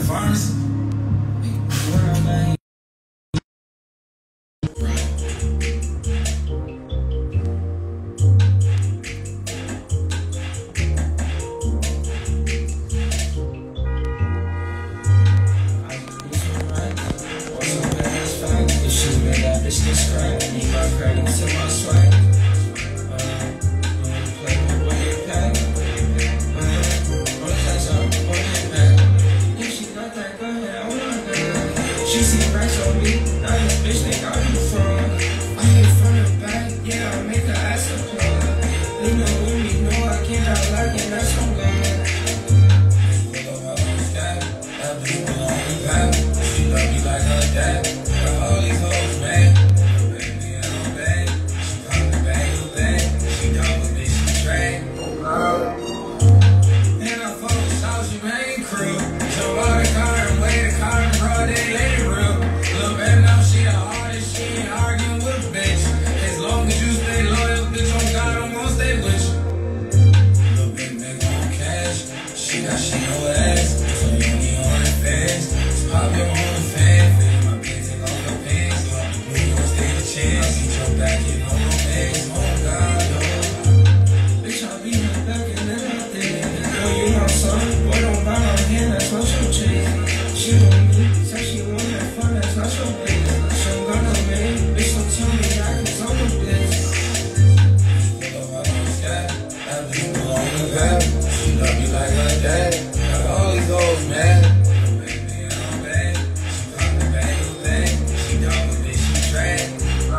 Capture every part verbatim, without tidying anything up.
pharmacy. Bitch get scratched, need my credit to my swag. Uh, play with what get packed. Uh, what is that up? What get packed? If she got that, go ahead, I want that. She see racks on me, now this bitch think I be from. I hit from the back, yeah, I make her ass a plug. They know with me, know I can't out like it, that's so good. Pull up, I don't stack, that bitch pull on the back. She love me like her dad. All these hoes mad. Baby, I don't bag. She pop the bag of bag. She dog a bitch, she track. And I fuck with Saucy main crew. Jump out the car and wait the car and broad day lady real. Little baby now she the hardest, she ain't arguing with a bitch. As long as you stay loyal, bitch, on God, I'm gonna stay with you. Little bit nigga on cash. She got she know ass. So you need on it fast. It's pop your own fan. Back in on no legs, oh God, no. Bitch, I be in the back and then I did. Girl, you my son, boy, don't buy my hand, that's not your chick. She want me, said she want that fun, that's not your business. She don't got no man, bitch, don't tell me I cause I'm a bitch. Pull up out on the sky, that bitch pull on the back. She love me like her dad, got all these hoes mad. Baby, I don't bag, she pop the bag of bag. She dog a bitch, she track.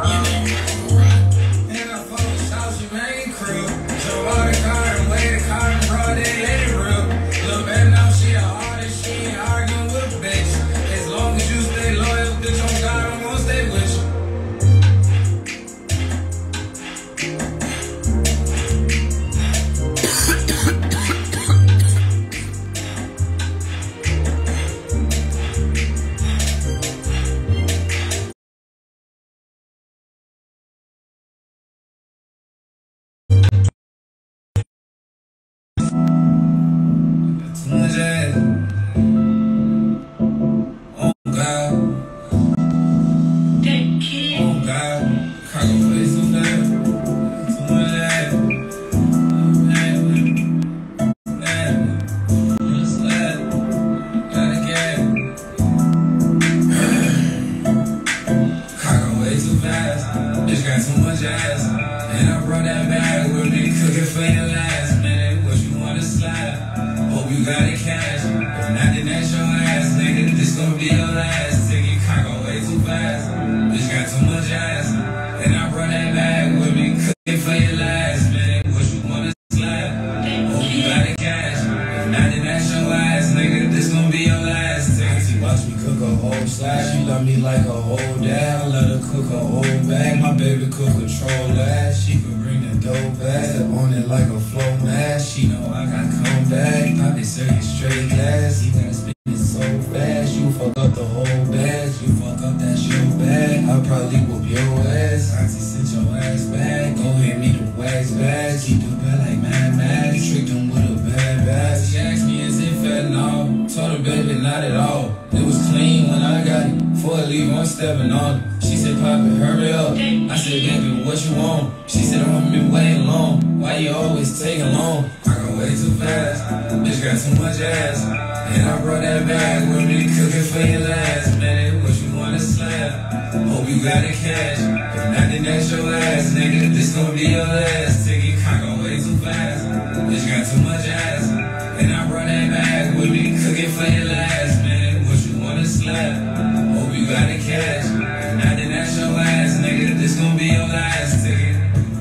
Stepping on it. She said, Papi, hurry up. I said, baby, what you want? She said, I've been waiting long. Why you always taking long? I go way too fast. Bitch got too much ass. And I brought that bag with me, cooking for your last minute. What you wanna slap? Hope you got the cash. If not, then that's your ass, nigga. This gon' be your last ticket. I go way too fast. Bitch got too much ass. And I brought that bag with me, cooking for your last minute. What you wanna slap? Hope you got the cash. If not, then that's your ass, nigga. This gon' be your last ticket.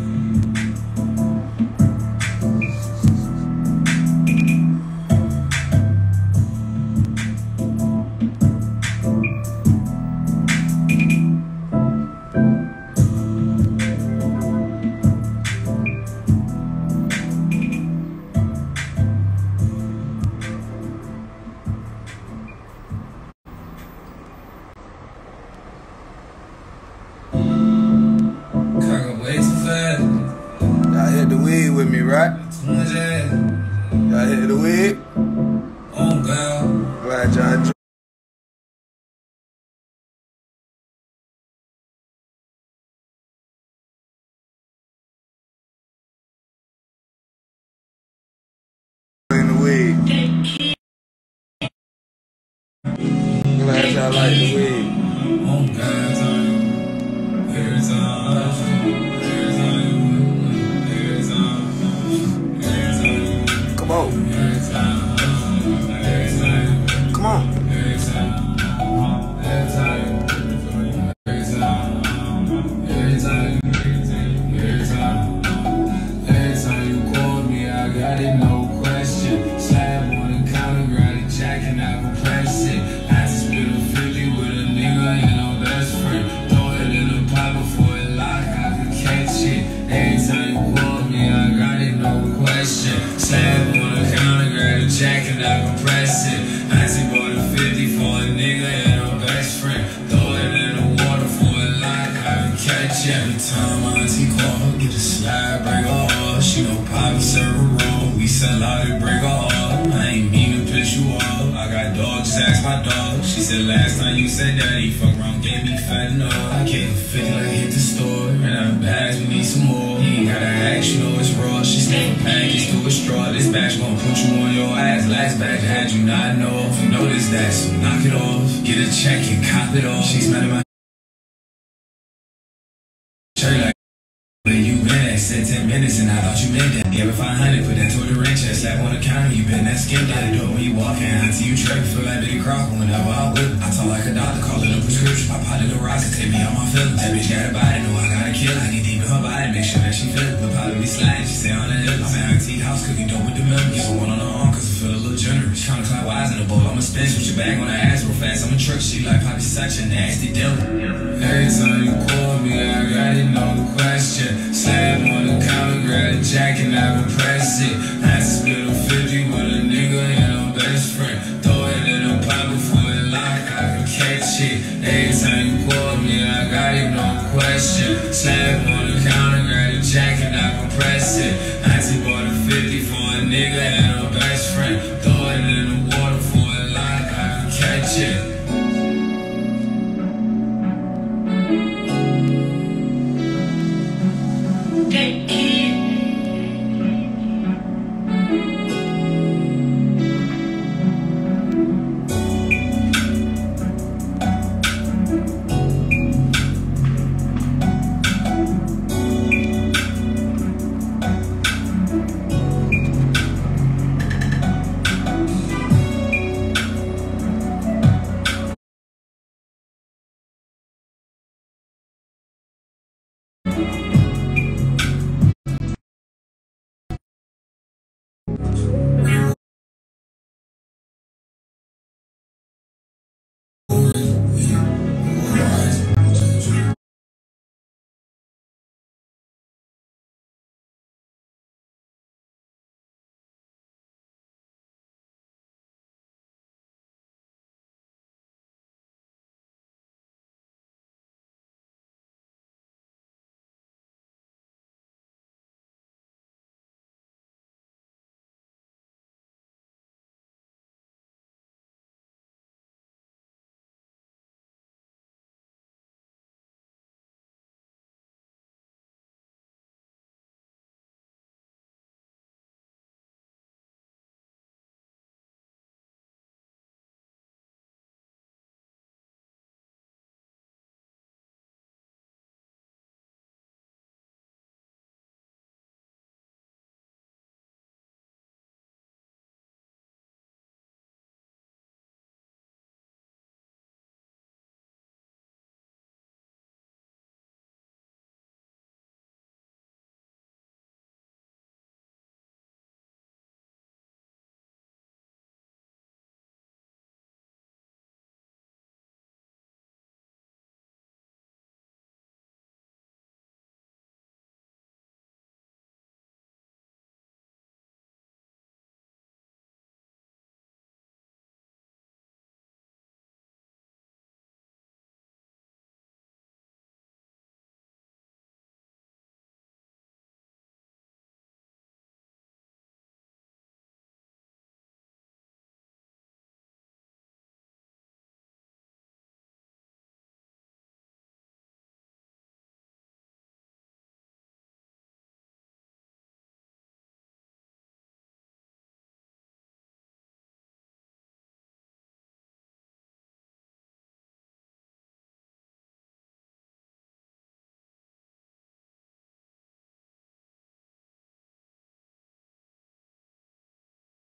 Y'all hit the weed with me, right? Y'all hit the weed? Oh, God. Glad y'all enjoyed. I like the weed. Oh God, time, every time, every time, every time, every time. Come on. Every time, every time. Come on. Every time, every time, every time, every time, every time, every time you call me, I got it, no question. Slab on the counter, grab a jack and I will press it. I just spit a fifty with a nigga and no best friend. Throw it in the pot before it lock, I can catch it. Every time you call me, I got it, no question. Slab on the counter, grab a jack and I can press it. I just bought a fifty for a nigga and no best friend. Throw it in the water for a lock, I can catch it. Every time my auntie call, get a slide, break her off. She know Papi serve her wrong. We sell out and break her off. I ain't mean to piss you off. I got dogs, just ask my dog. She said last time you said that he fuck around, gave me fat enough. I gave her fifty like hit the store. Ran out of bags, we need some more. He ain't gotta ask, you know it's raw. She sniff a package through a straw. This batch gon' put you on your ass. Last batch had you not know. Notice that, so knock it off. Get a check and cop it off. She's mad at my shirt like where you been at? Said ten minutes and I thought you meant that. Gave her five hundred, put that toward the wrench. Slap on the counter, you been that skin out the door when you walk in. Until you trip, feel like Billy Crocker whenever I whip. I talk like a doctor, call it a prescription. I potted the rocks and take me out my feelings. That bitch got a body, know I gotta kill. I get deep in her body, make sure that she feel it. But probably be sliding, she say on the hill. I'm at auntie house, cooking dope with the milk. Give her one on her arm, cause I feel a little generous. Counterclockwise in the bowl, I'ma spin, switch your bag on her ass real fast. I'm a truck, she like Papi, such a nasty dealer. Every time you call me, I got it, no question. Slam on the counter, grab a jack and I will press it. I just spit a fifty with a nigga and no best friend. Throw it in a pot before it lock, I can catch it. Every time you call me, I got it, no question. Slam on the counter, grab a jack and I can press it. I just bought a fifty for a nigga and no best friend. Throw it in the water for it lock, I can catch it.